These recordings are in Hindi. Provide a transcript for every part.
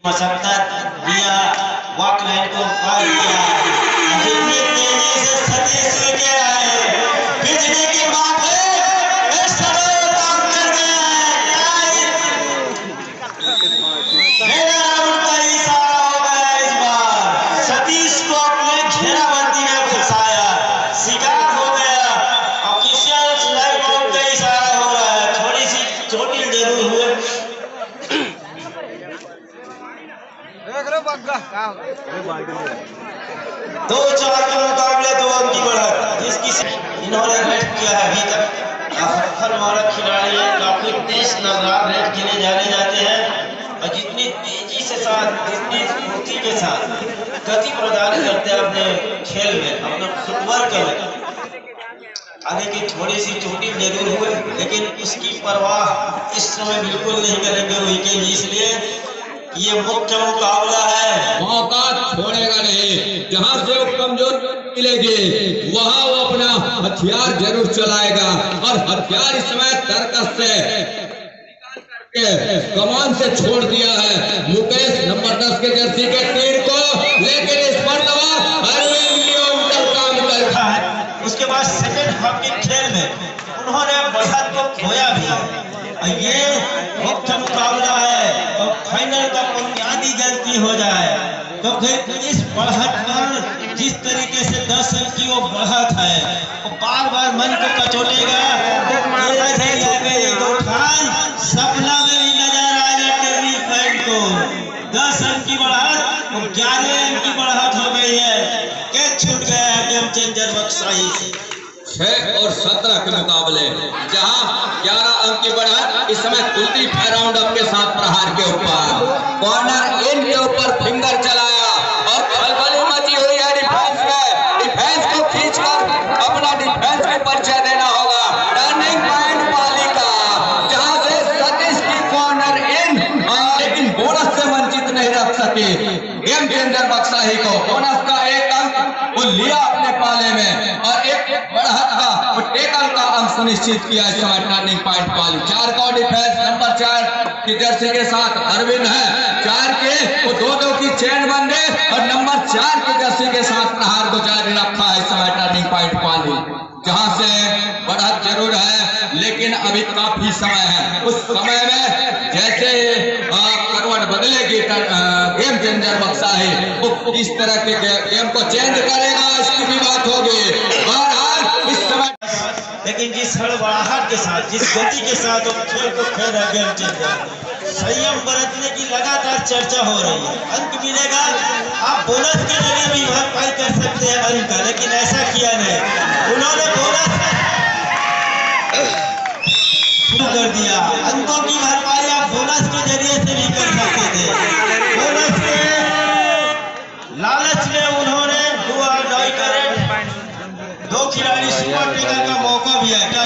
मशक्कत दिया, वॉक लाइन को पार किया, जितनी तेजी से सतीश लेके आए, बिजली की बात है, इस समय काम कर गया है, मेरा उनका इशारा हो गया इस बार, सतीश को अपने घेराबंदी में फंसाया, शिकार हो गया, ऑफिशियल लाइव आउट का इशारा हो रहा है, थोड़ी सी चोटिल जरूर हुए। दो चार के मुकाबले 2 अंक की बढ़त, जिसकी इन्होंने रेट किया है अभी तक। अफर हमारा खिलाड़ी है, काफी तेज नजर रेट के लिए जाने जाते हैं और जितनी तेजी से साथ, जितनी फुर्ती के साथ गति प्रदान करते हैं अपने खेल में, अपना फुटवर्क में। हालांकि थोड़ी सी चोटिल जरूर हुए, लेकिन उसकी परवाह इस समय बिल्कुल नहीं करेंगे विकेट, इसलिए ये मुख्य मुकाबला है, मौका छोड़ेगा नहीं। जहां से वो कमजोर मिलेगी वहां वो अपना हथियार जरूर चलाएगा और हथियार इस समय तरकस से कमान से छोड़ दिया है मुकेश नंबर 10 के जर्सी के तीर को, लेकिन इस पर काम कर रहा है। उसके बाद सेकंड हाफ के खेल में उन्होंने बढ़त को खोया भी है। ये मुख्य मुकाबला है और फाइनल का बुनियादी गलती हो जाए तो फिर इस बढ़त पर जिस तरीके से 10 अंक की वो बढ़त है वो बार बार मन को कचोटेगा। सपना में भी नजर आएगा टेबल फैन को 10 अंक की बढ़त 11 अंक की बढ़त हो गई है। कैच छूट गया है गेम चेंजर बक्साही से। 6 और 17 के मुकाबले जहां 11 अंक की बढ़त इस समय कुलदीप राउंड अप के साथ प्रहार के ऊपर कॉर्नर इन के ऊपर फिंगर चलाया और खलबली मची हुई है डिफेंस में। डिफेंस को खींचकर अपना डिफेंस को परिचय देना होगा। टर्निंग पॉइंट पाली का जहां से सतीश की कॉर्नर इन, लेकिन बोनस से वंचित नहीं रख सके गेम चेंजर बक्साही को। बोनस का 1 अंक वो लिया अपने पाले में और एक बढ़त का टेकल का अंक सुनिश्चित किया इस समय टर्निंग पॉइंट वाली। 4 का डिफेंस नंबर 4 की जर्सी के साथ अरविंद है। 4 के वो 2-2 की चेन बन गए और नंबर 4 की जर्सी के साथ प्रहार को जारी रखा है इस समय टर्निंग पॉइंट वाली, जहां से बढ़त जरूर है लेकिन अभी काफी समय है। उस समय में जैसे करवट बदलेगी गेम चेंजर बक्साही वो किस तरह के गेम को चेंज करेगा इसकी भी बात होगी। और इस समय लेकिन जिस हड़बड़ाहट के साथ, जिस गति के साथ वो खेल को खेल रहा गेम चेंजर, संयम बरतने की लगातार चर्चा हो रही है। अंक मिलेगा, आप बोनस के जरिए भी भरपाई कर सकते हैं अंक का, लेकिन ऐसा किया नहीं। उन्होंने बोनस शुरू कर दिया। अंकों की भरपाई आप बोनस के जरिए से भी कर सकते थे। बोनस के लालच में उन्होंने 2 और डाई करे 2 खिलाड़ी सुपर टेकर का मौका भी है।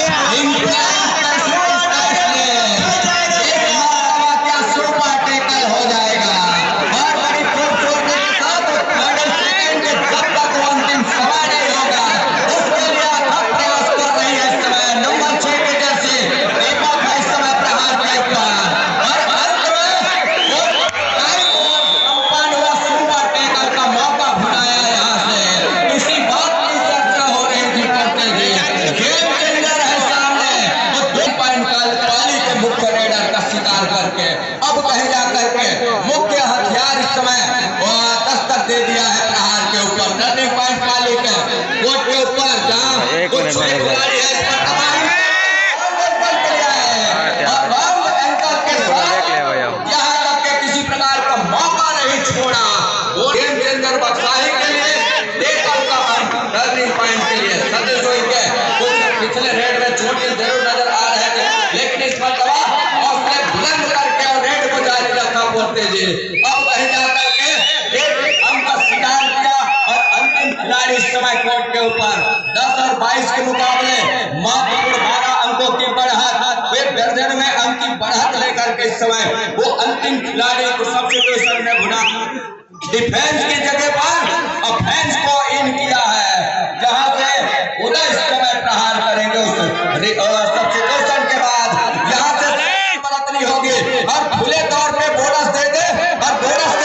पिछले रेड में चोटिल जरूर नजर आ रहे थे, लेकिन इस मरतबा हौसले बुलंद करके और रेड को जारी रखा बोलते जी। अब कहीं जाकर के एक अंक का शिकार किया और अंतिम खिलाड़ी इस समय कोर्ट के ऊपर 10 और 22 के मुकाबले मात्र 12 अंकों की बढ़त, वे दर्जन में अंक की बढ़त लेकर के इस समय वो अंतिम खिलाड़ी को सब्स्टिट्यूशन में भुना डिफेंस की जगह पर ऑफेंस को इन किया है, जहां से उधर इस समय प्रहार करेंगे उस सब्स्टिट्यूशन के बाद यहां से बरतनी होगी और खुले तौर पे बोनस दे दे और बोनस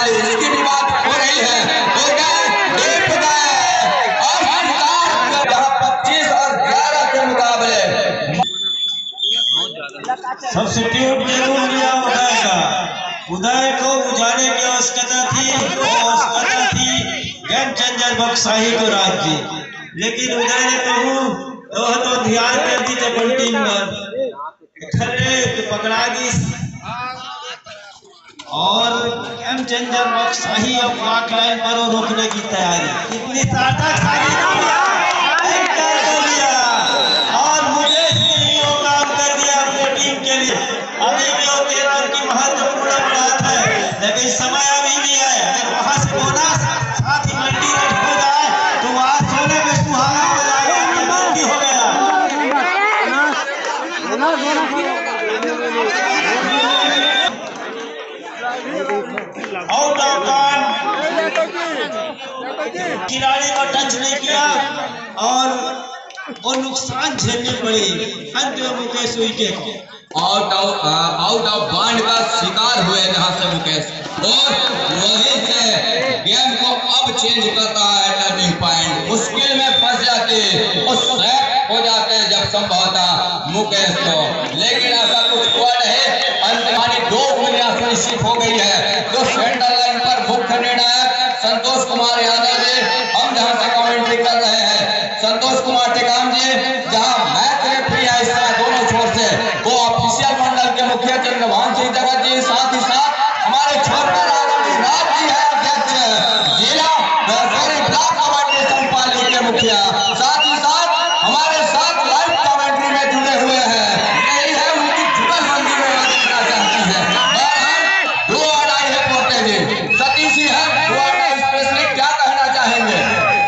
45 इसकी भी बात हो रही है। हो गए, जीत गए और सरकार 25 और 11 के मुकाबले सब्स्टिट्यूट जरूर लिया उदय का। उदय को बुझाने की आवश्यकता थी गेम चेंजर बक्साही को राज्य, लेकिन उदय ने कहूँ तो ध्यान कर दी अपन टीम पर पकड़ा दी और गेम चेंजर बक्साही अब ब्लॉक लाइन पर रोकने की तैयारी। इतनी ताकत खाली और मुझे काम कर दिया अपने टीम के लिए। अभी भी वो 13 की महत्वपूर्ण बात है, लेकिन समय अभी भी है। अगर वहां से बोनस साथ ही मंडी रेट हो जाए तो वहां सोने में सुहागा हो जाएगा। मंडी हो गया आउट ऑफ टर्न, खिलाड़ी को टच नहीं किया और नुकसान झेलनी पड़ी। अंत में Mukesh wicket out of bound का शिकार हुए जहां से मुकेश, और वहीं से गेम को अब चेंज कर रहा है टर्निंग पॉइंट। मुश्किल में फंस जाते और सेट हो जाते हैं जब संभवतः मुकेश को, लेकिन ऐसा कुछ हुआ नहीं। अंतमानी 2 उंगलियां सुनिश्चित हो गई है। जो सेंटर लाइन पर मुख्य निर्णायक संतोष कुमार यादव जी, हम जहां से कमेंट्री कर रहे हैं, संतोष कुमार टेकाम जी, जहां मैच रेफरी है इस तरह दोनों छोर से, वो ऑफिशियल मंडल के मुखिया चंद्रभान सिंह जगत जी, साथ ही साथ हमारे छोर पर राज जी है अध्यक्ष जिला ब्लॉक कबड्डी संपाली के मुखिया, साथ ही साथ हमारे साथ लाइव कमेंट्री में जुड़े हुए हैं। यही है उनकी जुगलबंदी में देखना चाहती है। दो अड़ाई है पोते जी, सतीश जी है दो अड़ाई स्पेशलिस्ट, क्या कहना चाहेंगे?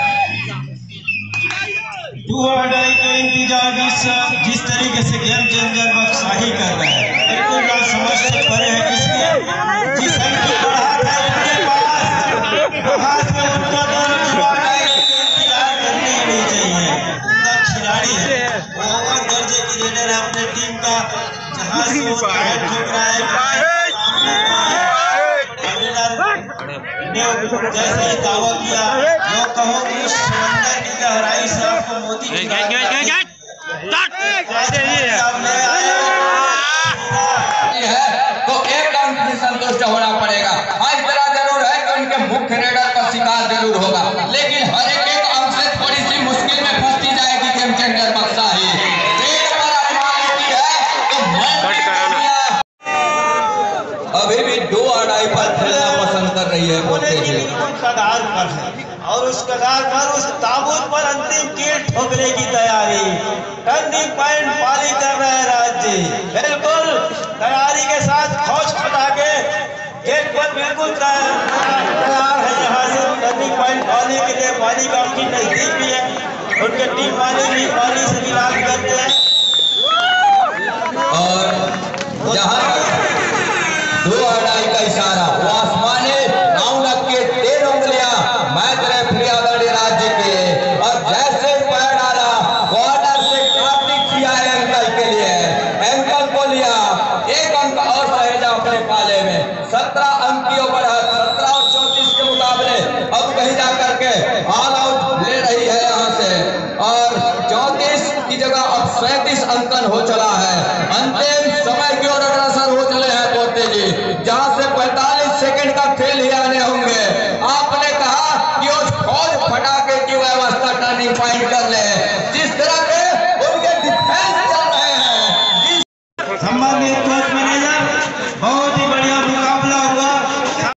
का इंतजार जिस तरीके से गेम चेंजर बक्साही कर रहे हैं, बिल्कुल ना समझ से परे है। किसके जिस अंक की बढ़त है उनके पास वहां से उनको इंतजार करनी नहीं चाहिए। उनका खिलाड़ी है, वो ओवर दर्जे की लीडर है अपने टीम का। जहां से वो पैर ठोक रहा है जैसे ही दावा किया, जो कहो कि उस समंदर की गहराई से आपको मोती तो एक अंक से संतुष्ट होना पड़ेगा। हाँ, इतना जरूर है कि उनके मुख्य रेडर का शिकार जरूर होगा, लेकिन हर एक अंक से थोड़ी सी मुश्किल में फंसती जाएगी गेम चेंजर बक्साही। अभी भी 2 अड़ाई पर खेलना पसंद कर रही है कगार पर है और उस कगार पर उस ताबूत पर अंतिम कील ठोकने की तैयारी। टर्निंग पॉइंट पारी कर रहे हैं राज्य, बिल्कुल तैयारी के साथ खोज खटा के गेट पर बिल्कुल तैयार है। यहाँ से टर्निंग पॉइंट पाने के लिए पानी काफी नजदीक भी है, उनके टीम वाले भी पानी से मिलाप करते हैं। और जहाँ 2 अड़ाई का इशारा वो आसमानी राउंड अप के 13 उंगलियां मैच रेफरी आदरणीय राज्य के, और जैसे पैर डाला कॉर्नर से कार्तिक किया है एंकल के लिए, एंकल को लिया 1 अंक और सहेजा अपने पाले में। 17 अंक की बढ़त 17 और 34 के मुकाबले अब कहीं जा करके ऑल आउट ले रही है यहाँ से, और 34 की जगह अब 37 अंकन हो चला है। अंतिम समय की ओर अग्रसर हो चले हैं पोते जी, जहां से 45 सेकंड का खेल ही आने हो